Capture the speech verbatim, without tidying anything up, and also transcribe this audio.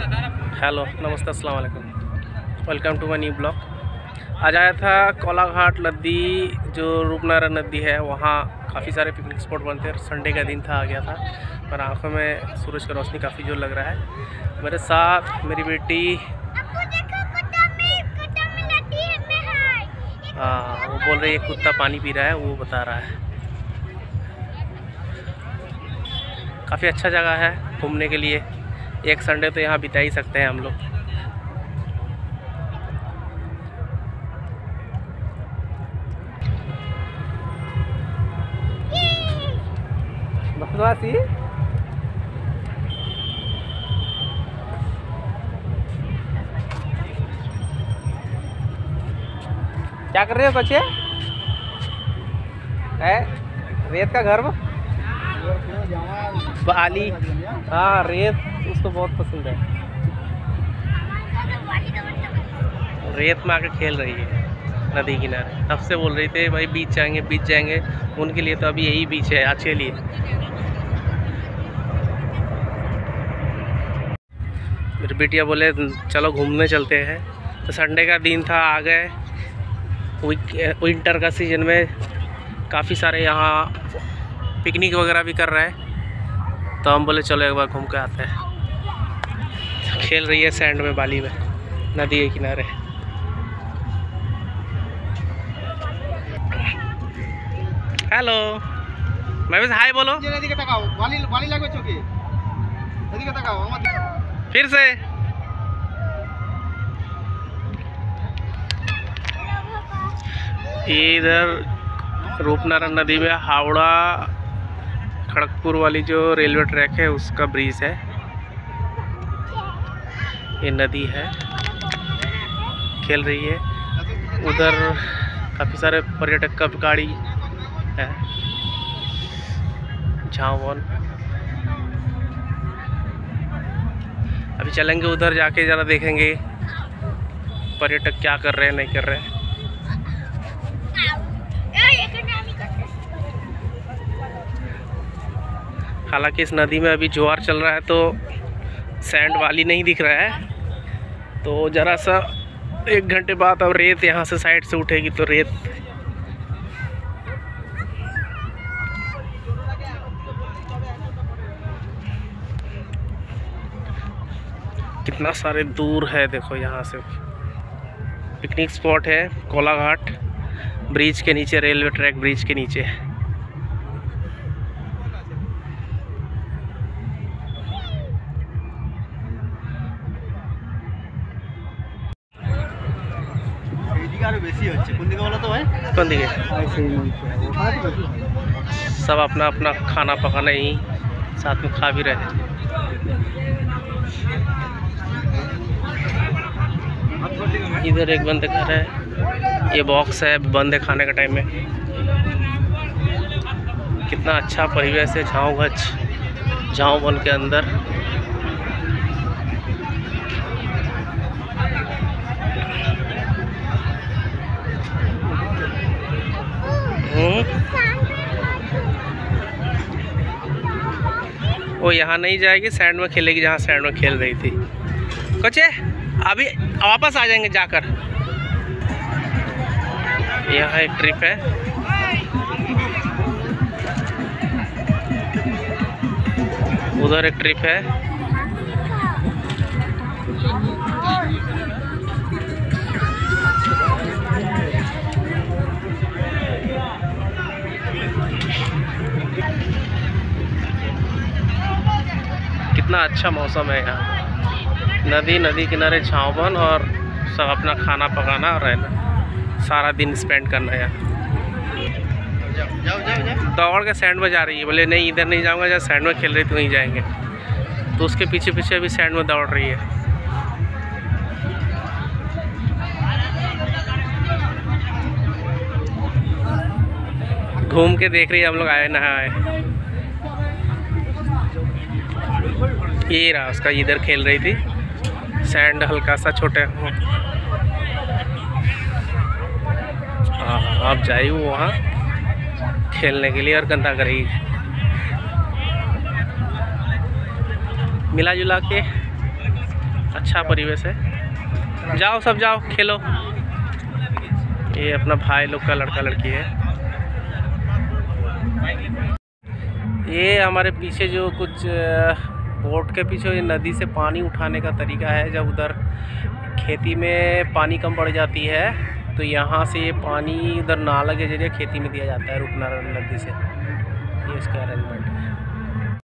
Hello, नमस्ते, अस्सलाम वालेकुम। Welcome to my new blog. आज आया था कोलाघाट नदी, जो रूपनारायण नदी है, वहाँ काफ़ी सारे पिकनिक स्पॉट बनते हैं। संडे का दिन था, आ गया था, पर आंखों में सूरज का रोशनी काफ़ी जोर लग रहा है। मेरे साथ मेरी बेटी, हाँ, वो बोल रही है कुत्ता पानी पी रहा है, वो बता रहा है। काफ़ी अच्छा जगह है घूमने के लिए। एक संडे तो यहाँ बिता ही सकते हैं हम लोग। बसवासी क्या कर रहे हो बच्चे? है रेत का घर में बाली, हाँ, रेत उसको बहुत पसंद है। रेत में आकर खेल रही है नदी किनारे। तब से बोल रही थे भाई बीच जाएंगे बीच जाएंगे। उनके लिए तो अभी यही बीच है आज के लिए। मेरी बेटिया बोले चलो घूमने चलते हैं, तो संडे का दिन था, आ गए। विंटर का सीजन में काफ़ी सारे यहाँ पिकनिक वगैरह भी कर रहे हैं, तो हम बोले चलो एक बार घूम के आते हैं। खेल रही है सैंड में, बाली में, नदी के किनारे। हेलो, मैं भी हाय बोलो। फिर से इधर रूपनारायण नदी में हावड़ा खड़गपुर वाली जो रेलवे ट्रैक है, उसका ब्रिज है। ये नदी है, खेल रही है। उधर काफ़ी सारे पर्यटक का गाड़ी है, झावन। अभी चलेंगे उधर, जाके ज़रा देखेंगे पर्यटक क्या कर रहे हैं नहीं कर रहे हैं। हालांकि इस नदी में अभी ज्वार चल रहा है, तो सैंड वाली नहीं दिख रहा है। तो ज़रा सा एक घंटे बाद अब रेत यहाँ से साइड से उठेगी, तो रेत कितना सारे दूर है, देखो यहाँ से। पिकनिक स्पॉट है कोलाघाट, ब्रिज के नीचे, रेलवे ट्रैक ब्रिज के नीचे। कौन दिखे? सब अपना अपना खाना पकाना ही साथ में खा भी रहे हैं। इधर एक बंद घर है, ये बॉक्स है, बंद है खाने के टाइम में। कितना अच्छा परिवेश है, झाँव गछ, झाँव वन के अंदर। वो यहाँ नहीं जाएगी, सैंड में खेलेगी जहाँ सैंड में खेल रही थी। कुछ अभी वापस आ जाएंगे जाकर। यहाँ एक ट्रिप है, उधर एक ट्रिप है। कितना अच्छा मौसम है यहाँ। नदी नदी किनारे छाँवन, और सब अपना खाना पकाना और रहना, सारा दिन स्पेंड करना है यहाँ। दौड़ के सैंड में जा रही है, बोले नहीं इधर नहीं जाऊँगा, जहाँ सैंड में खेल रही थी वहीं जाएंगे। तो उसके पीछे पीछे भी सैंड में दौड़ रही है। घूम के देख रही है हम लोग आए ना आए। ये रहा उसका, इधर खेल रही थी, सैंड हल्का सा छोटे। हाँ, आप जाइए वहाँ खेलने के लिए और गंदा करेगी। मिला जुला के अच्छा परिवेश है, जाओ सब जाओ खेलो। ये अपना भाई लोग का लड़का लड़की है। ये हमारे पीछे जो कुछ बोट के पीछे नदी से पानी उठाने का तरीका है। जब उधर खेती में पानी कम पड़ जाती है तो यहाँ से ये पानी उधर नाला के जरिए खेती में दिया जाता है रूपनारायण नदी से। ये इसका अरेंजमेंट है।